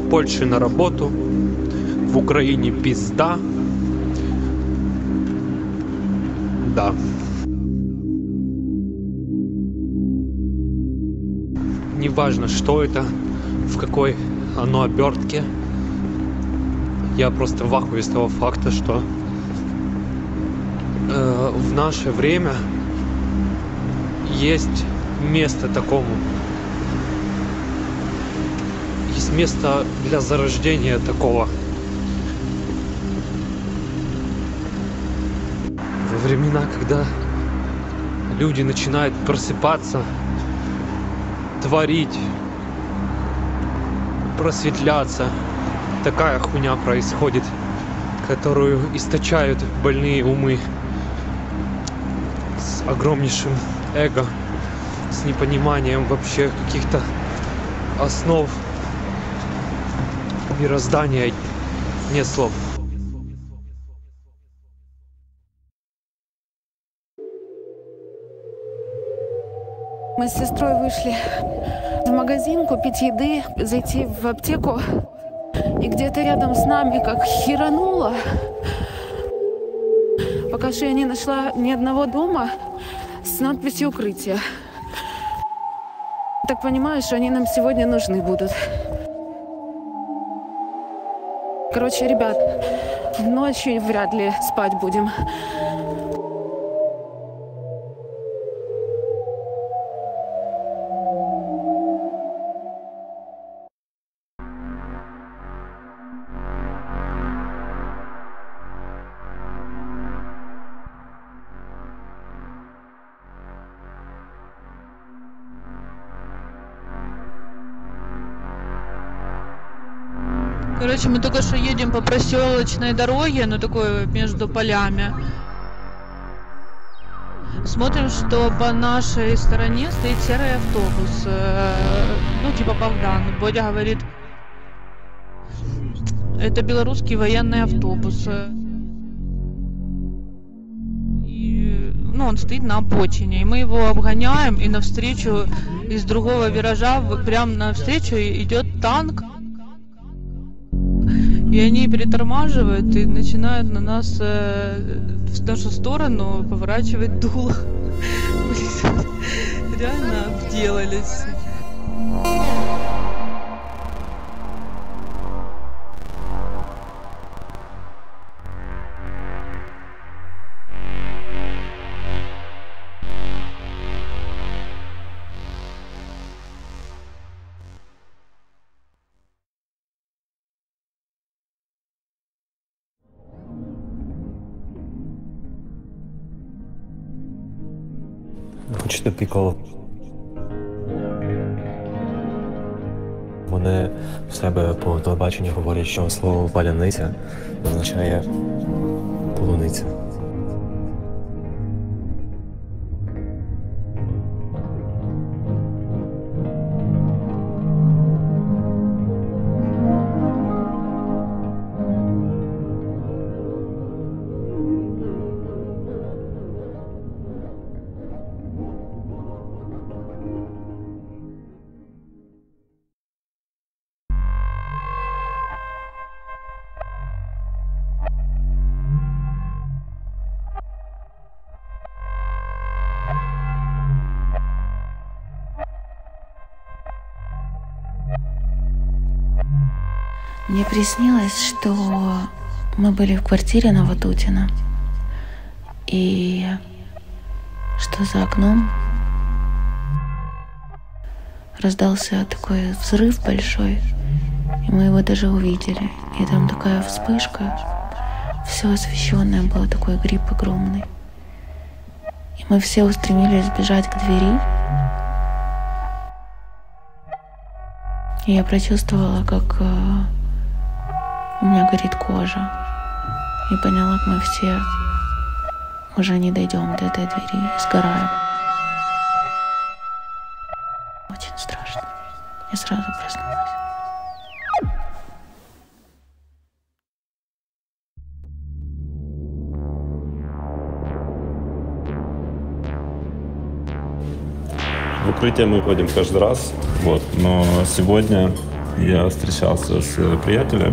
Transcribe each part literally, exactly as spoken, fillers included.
Польши на работу, в Украине пизда. Да. Неважно, что это, в какой оно обертке. Я просто в ахуе с того факта, что э, в наше время есть место такому. Есть место для зарождения такого. Во времена, когда люди начинают просыпаться, творить, просветляться, такая хуйня происходит, которую источают больные умы с огромнейшим эго, с непониманием вообще каких-то основ мироздания. Нет слов. Мы с сестрой вышли в магазин купить еды, зайти в аптеку, и где-то рядом с нами как херануло. Пока что я не нашла ни одного дома с надписью «Укрытие». Так понимаю, что они нам сегодня нужны будут. Короче, ребят, ночью вряд ли спать будем. Короче, мы только что едем по проселочной дороге, ну такой между полями. Смотрим, что по нашей стороне стоит серый автобус. Ну, типа Богдан. Бодя говорит, это белорусский военный автобус. И, ну, он стоит на обочине. И мы его обгоняем, и навстречу из другого виража, прямо навстречу идет танк. И они перетормаживают и начинают на нас, э, в нашу сторону поворачивать дуло. Реально обделались. Хочете прикол? Вони в себе по телебаченню говорять, що слово «паляниця» означає «полуниця». Мне приснилось, что мы были в квартире на Ватутина, и что за окном раздался такой взрыв большой, и мы его даже увидели. И там такая вспышка, все освещенное было, такой гриб огромный. И мы все устремились бежать к двери. И я прочувствовала, как у меня горит кожа. И поняла, как мы все уже не дойдем до этой двери и сгораем. Очень страшно. Я сразу проснулась. В укрытие мы ходим каждый раз, вот, но сегодня я встречался с приятелем.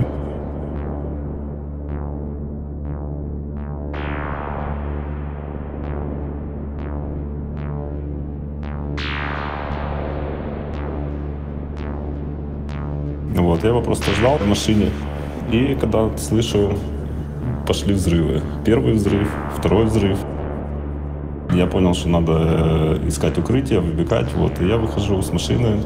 Вот, я его просто ждал в машине. И когда слышу, пошли взрывы. Первый взрыв, второй взрыв. Я понял, что надо искать укрытие, выбегать. Вот, и я выхожу с машины,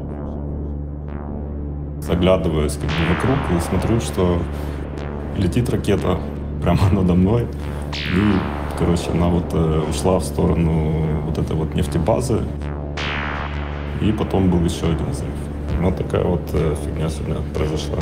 оглядываюсь как бы вокруг и смотрю, что летит ракета прямо надо мной. И, короче, она вот ушла в сторону вот этой вот нефтебазы. И потом был еще один взрыв. Вот такая вот фигня сегодня произошла.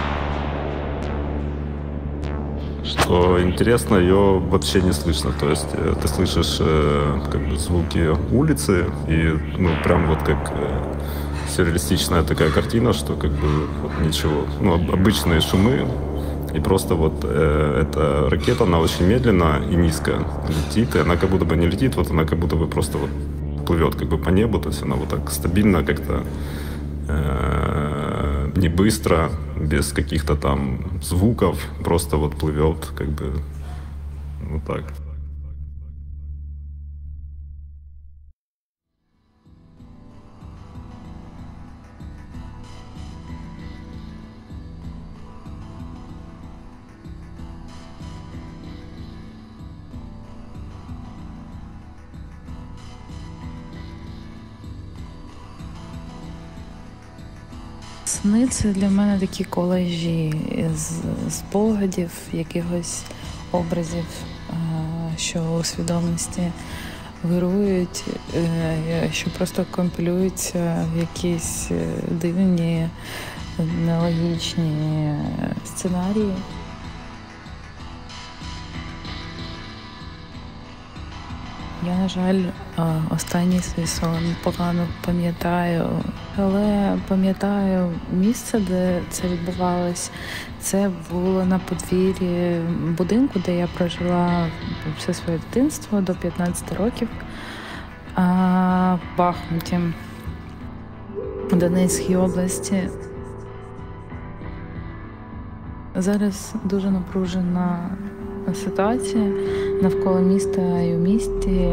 Что интересно, ее вообще не слышно. То есть ты слышишь как бы звуки улицы, и ну прям вот как сюрреалистичная такая картина, что как бы вот ничего. Ну, обычные шумы, и просто вот э, эта ракета, она очень медленно и низко летит, и она как будто бы не летит, вот она как будто бы просто вот плывет как бы по небу, то есть она вот так стабильно как-то э, не быстро, без каких-то там звуков, просто вот плывет как бы вот так. Сни – це для мене такі колажі з спогадів, якихось образів, що у свідомості вирують, що просто компілюються в якісь дивні, нелогічні сценарії. Я, на жаль, останній свій сон погано пам'ятаю, але пам'ятаю місце, де це відбувалось. Це було на подвір'ї будинку, де я прожила все своє дитинство до п'ятнадцяти років, в Бахмуті, в Донецькій області. Зараз дуже напружена ситуація навколо міста і у місті.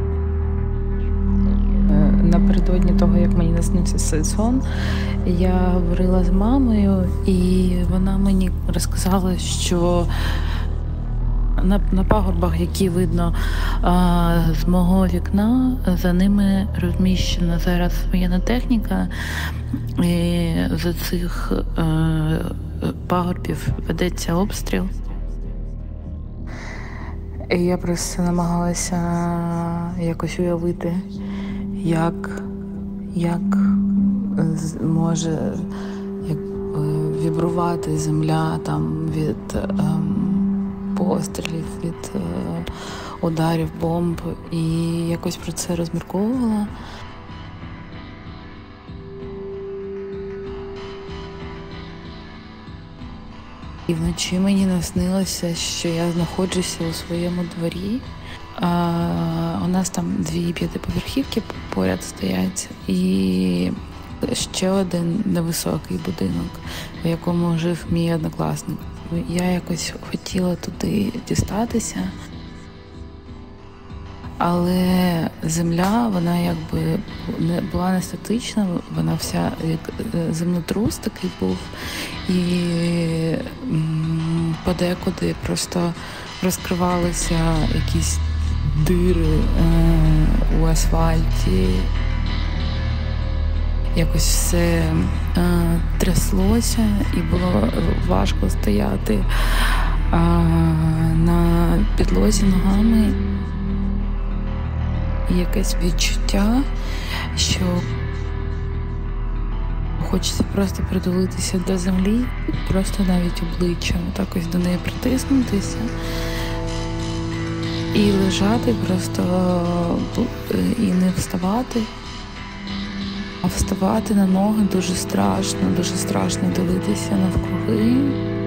Напередодні того, як мені наснився цей сон, я говорила з мамою, і вона мені розказала, що на, на пагорбах, які видно а, з мого вікна, за ними розміщена зараз воєнна техніка, і за цих а, пагорбів ведеться обстріл. І я просто намагалася якось уявити, як, як може як, вібрувати земля там від ем, пострілів, від е, ударів бомб. І якось про це розмірковувала. І вночі мені наснилося, що я знаходжуся у своєму дворі. А, у нас там дві п'ятиповерхівки поряд стоять, і ще один невисокий будинок, в якому жив мій однокласник. Я якось хотіла туди дістатися, але земля, вона якби не була не статична, вона вся як землетрус такий був, і м, подекуди просто розкривалися якісь дири е, у асфальті. Якось все е, тряслося, і було важко стояти е, на підлозі ногами. І якесь відчуття, що хочеться просто притулитися до землі, просто навіть обличчям, так ось до неї притиснутися і лежати просто і не вставати. А вставати на ноги дуже страшно, дуже страшно дивитися навкруги.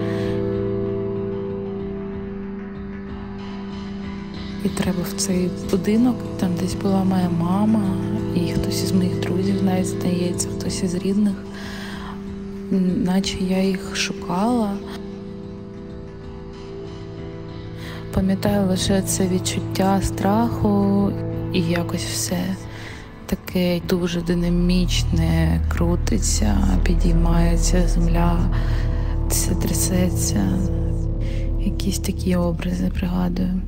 І треба в цей будинок, там десь була моя мама, і хтось із моїх друзів навіть здається, хтось із рідних. наче я їх шукала. Пам'ятаю лише це відчуття страху, і якось все таке дуже динамічне, крутиться, підіймається земля, все трясеться. Якісь такі образи пригадую.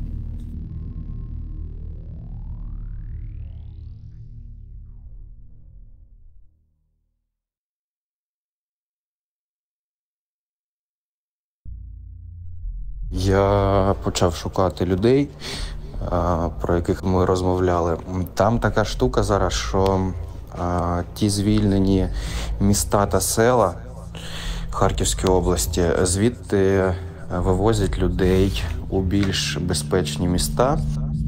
Я почав шукати людей, про яких ми розмовляли. Там така штука зараз, що ті звільнені міста та села Харківської області, звідти вивозять людей у більш безпечні міста,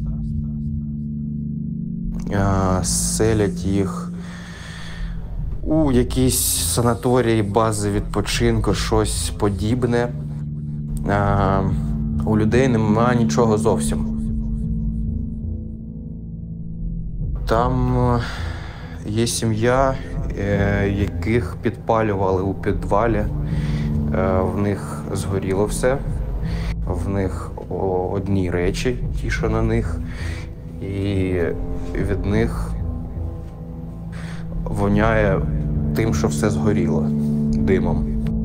селять їх у якісь санаторії, бази відпочинку, щось подібне. У людей нема нічого зовсім. Там є сім'я, яких підпалювали у підвалі. В них згоріло все. В них одні речі, ті, що на них. І від них воняє тим, що все згоріло, димом.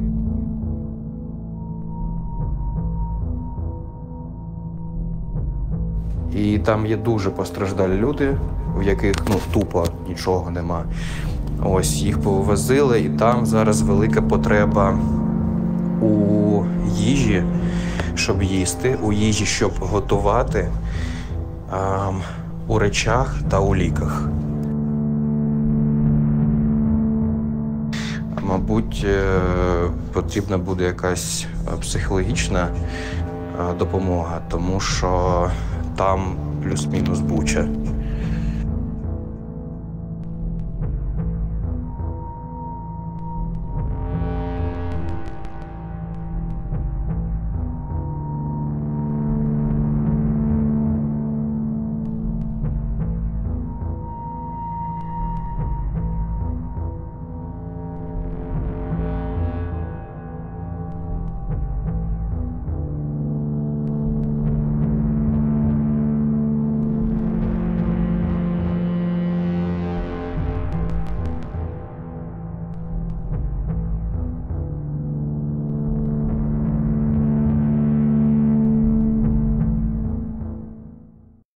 І там є дуже постраждалі люди, в яких ну, тупо нічого нема. Ось їх повозили, і там зараз велика потреба у їжі, щоб їсти, у їжі, щоб готувати, а, у речах та у ліках. Мабуть, потрібна буде якась психологічна допомога, тому що там плюс-мінус Буча.